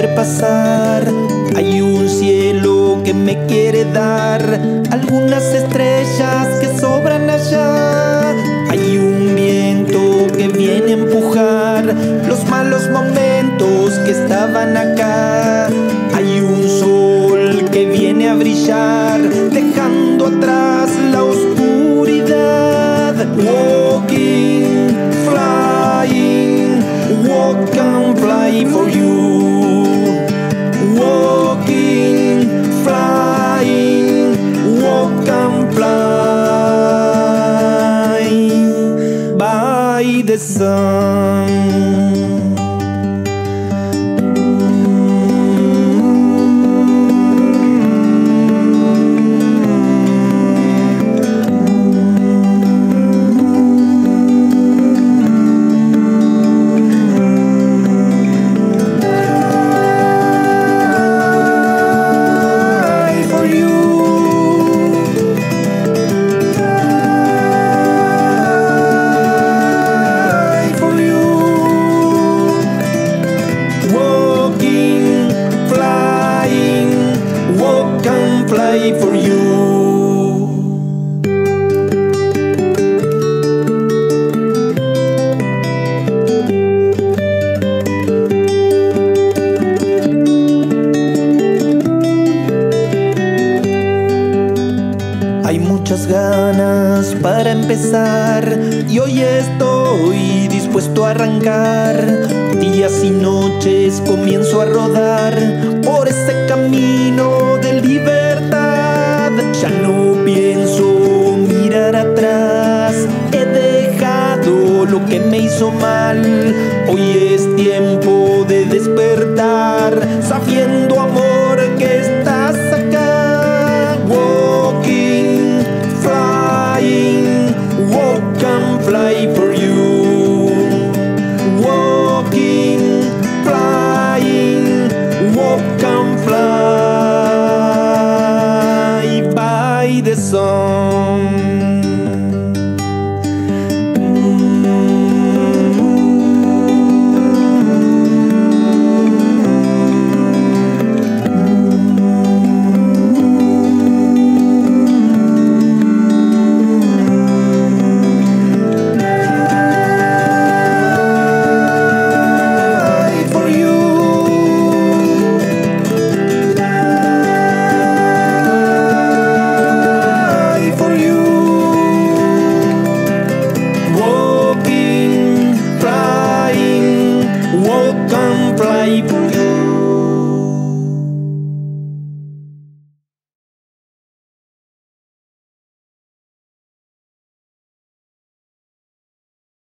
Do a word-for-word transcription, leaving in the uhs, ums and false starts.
poder pasar. Hay un cielo que me quiere dar, algunas estrellas que sobran allá. Hay un viento que viene a empujar los malos momentos que estaban acá. Hay un sol que viene a brillar, dejando atrás la oscuridad. Walking, flying, walk and fly for you. Walking, flying, walk and fly by the sun. Fly for you. Hay muchas ganas para empezar y hoy estoy dispuesto a arrancar. Días y noches comienzo a rodar por ese camino de libertad. Ya no pienso mirar atrás, he dejado lo que me hizo mal. Hoy es tiempo de despertar, sabiendo